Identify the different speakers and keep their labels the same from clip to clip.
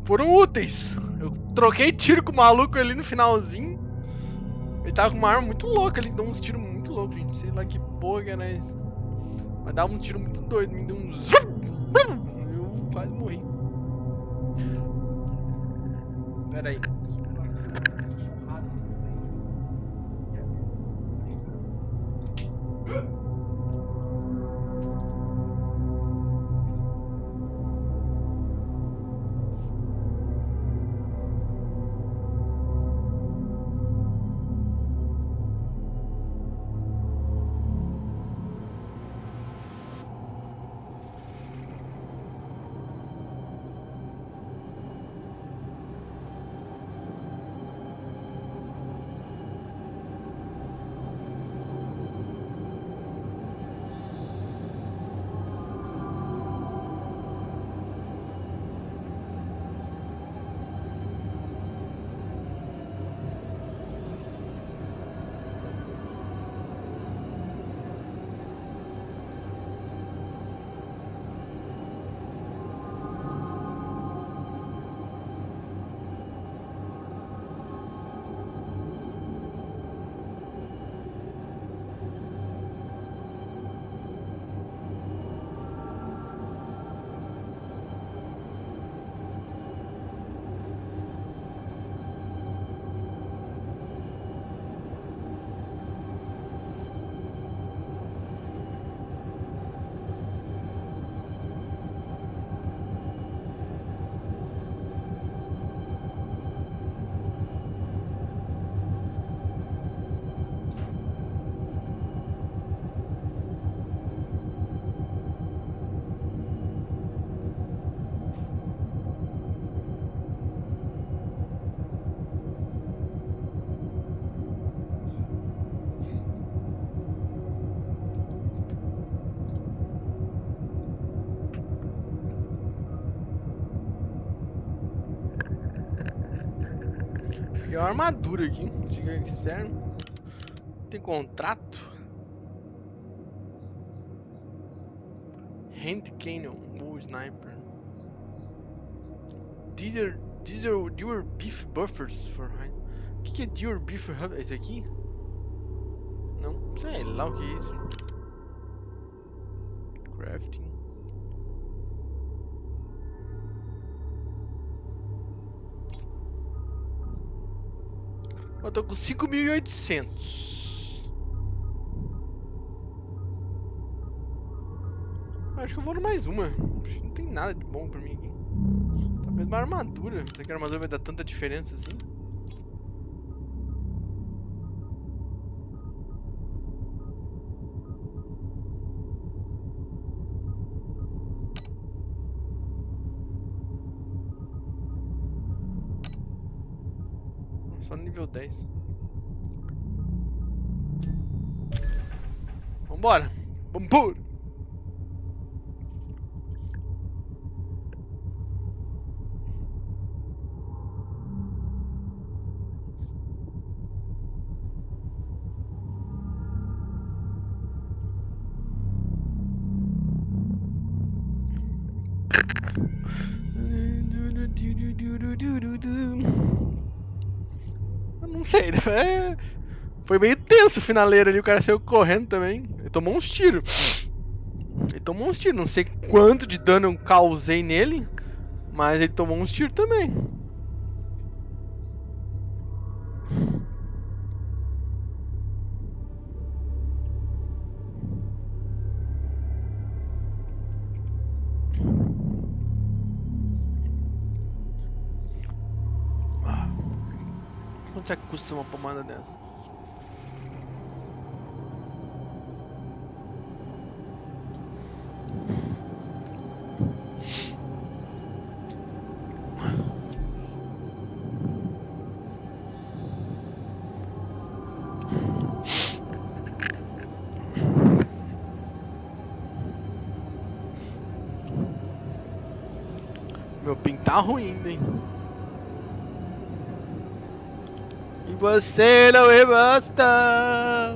Speaker 1: foram úteis. Eu troquei tiro com o maluco ali no finalzinho. Ele tava com uma arma muito louca, ele deu uns tiros muito loucos, gente. Sei lá que porra que era isso. Mas dava um tiro muito doido, me deu um zoom. Eu quase morri. Pera aí. Peguei uma armadura aqui. Diga que serve. Tem contrato? Hand cannon. Ou sniper. Deer beef buffers for high. O que é deer beef? É esse aqui? Não, sei lá o que é isso. Crafting. Eu tô com 5.800. Acho que eu vou no mais uma. Acho que não tem nada de bom pra mim aqui. Talvez uma armadura. Será que a armadura vai dar tanta diferença assim? Só no nível 10. Vambora! Vambora! Eu não sei, né? Foi meio tenso o finaleiro ali, o cara saiu correndo também. Ele tomou uns tiros. Não sei quanto de dano eu causei nele, mas ele tomou uns tiros também. Quanto será que custa uma pomada dessas? Meu ping tá ruim, hein? E você não me basta.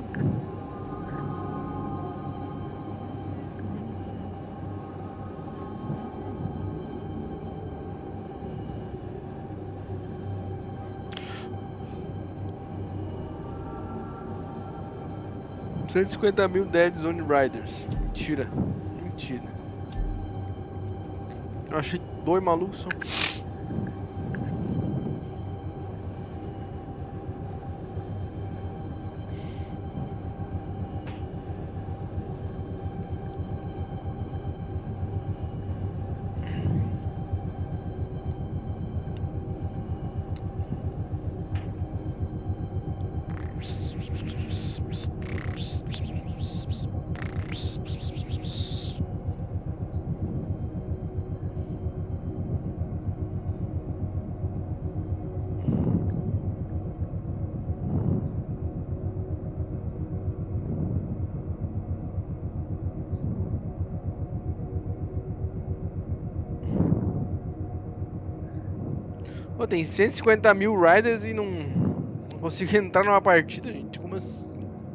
Speaker 1: 150 mil Dead Zone Riders. Mentira. Mentira. Eu achei 2 malucos só. Pô, tem 150 mil Riders e não consigo entrar numa partida, gente. Como assim?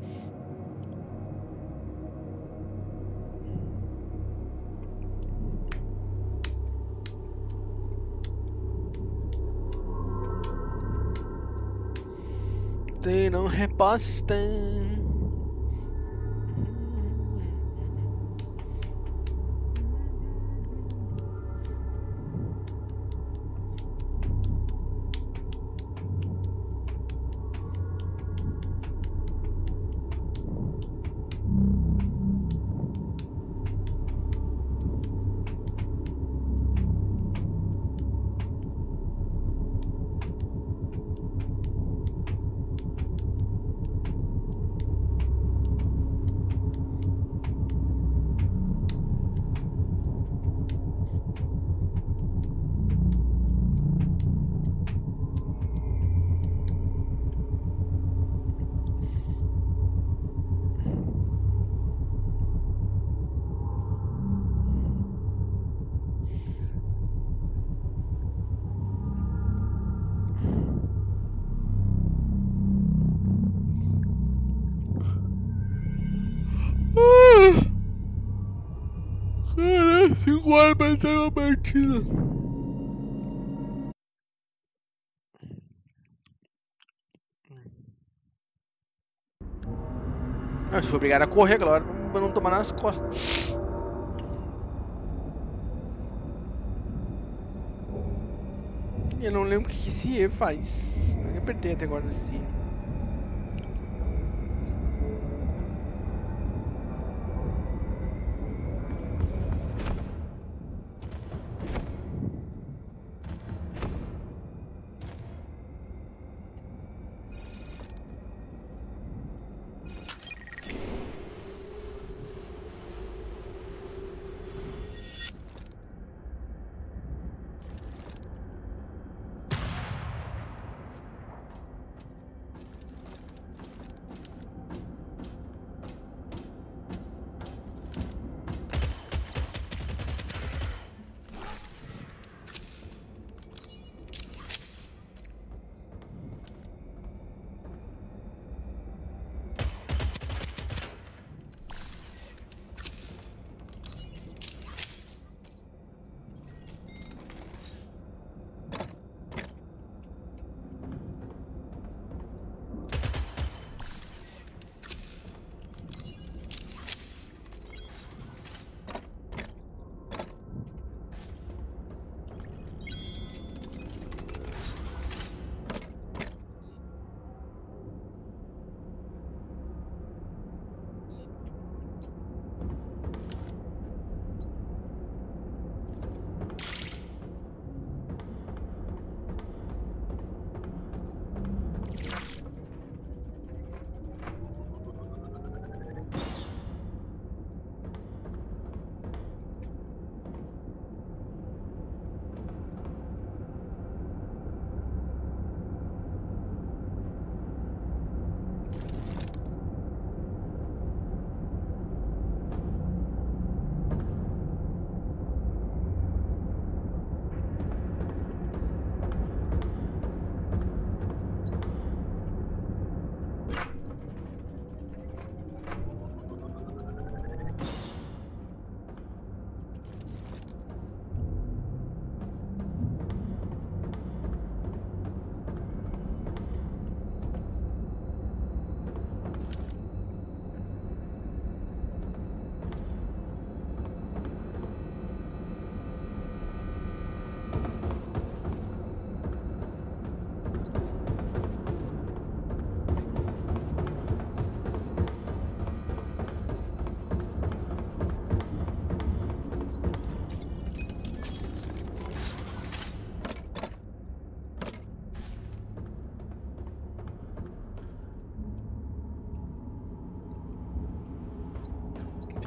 Speaker 1: Você não reposta. Caralho, 5 horas pra entrar numa partida. Ah, se for obrigado a correr agora, pra não tomar nas costas. Eu não lembro o que esse E faz. Eu apertei até agora esse E.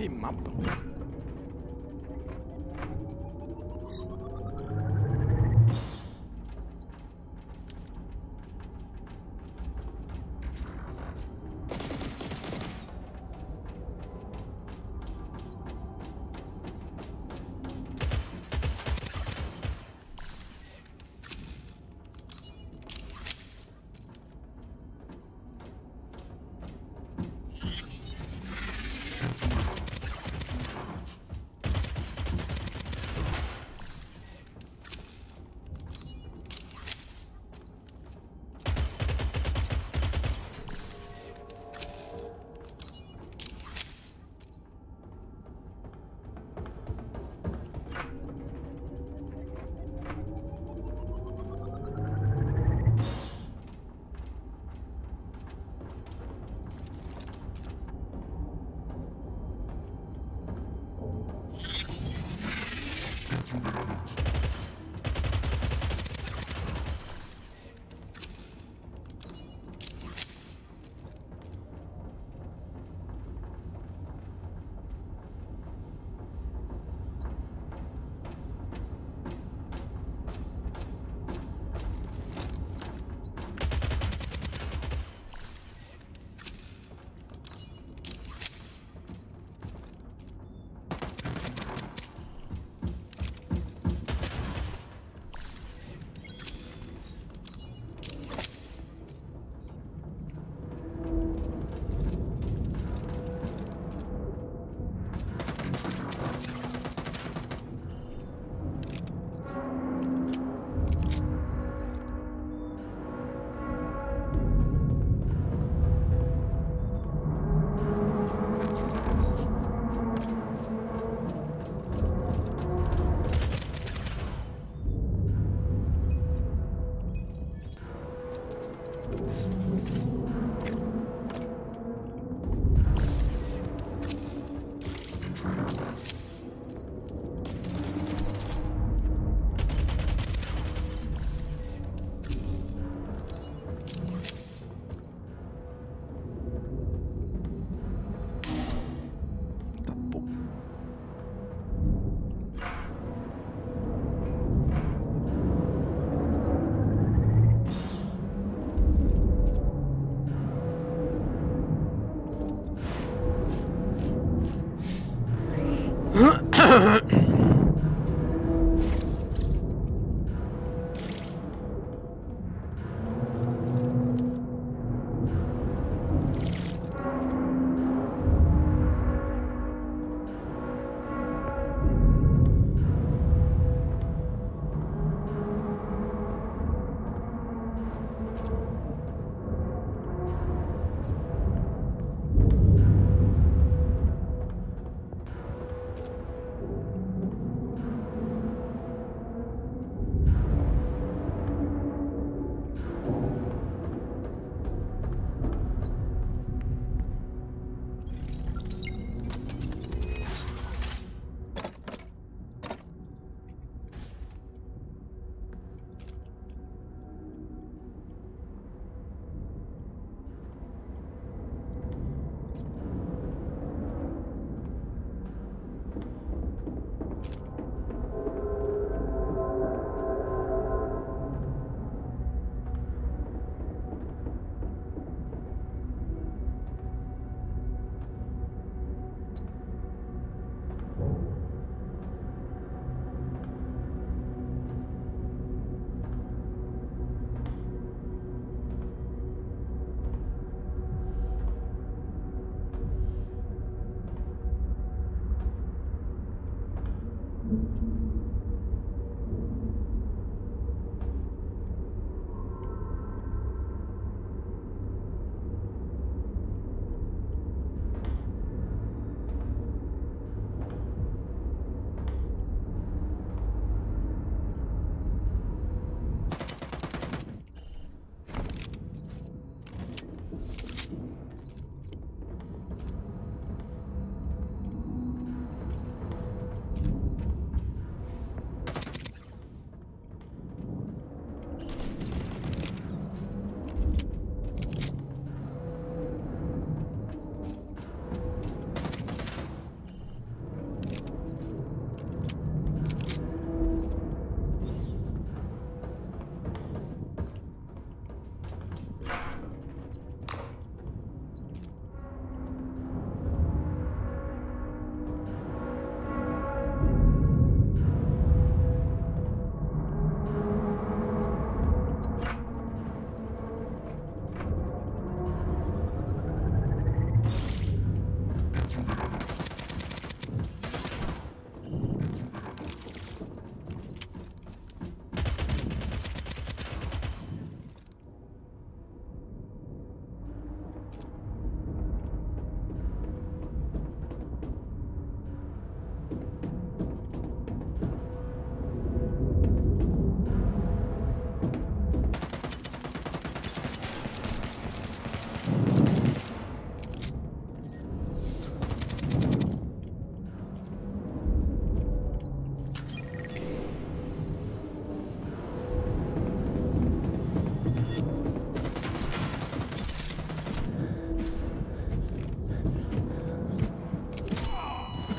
Speaker 1: Que mapa.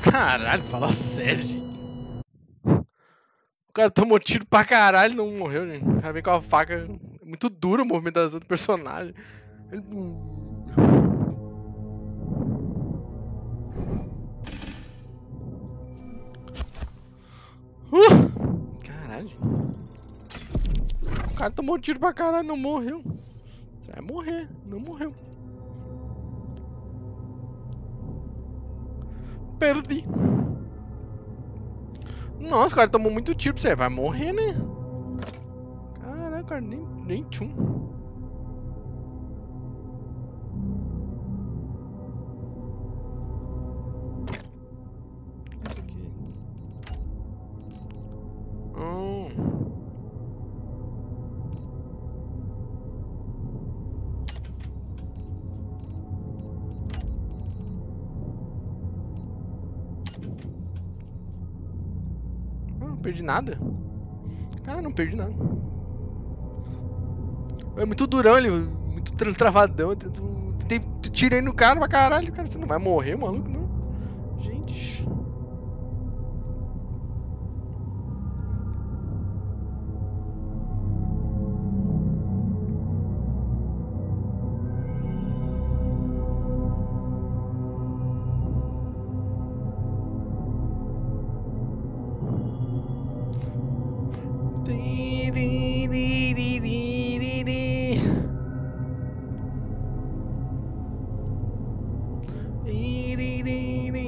Speaker 1: Caralho, fala sério, gente. O cara tomou tiro pra caralho e não morreu, gente. O cara vem com a faca. É muito dura a movimentação do personagem. Ele... Caralho. O cara tomou tiro pra caralho e não morreu. Você vai morrer, não morreu. Perdi. Nossa, o cara tomou muito tiro pra você. Vai morrer, né? Caralho, cara, nem tchum. Isso aqui. Não perdi nada. Cara, não perdi nada. É muito durão ele, muito travadão. Tirei no cara pra caralho. Cara, você não vai morrer, maluco, não. Gente.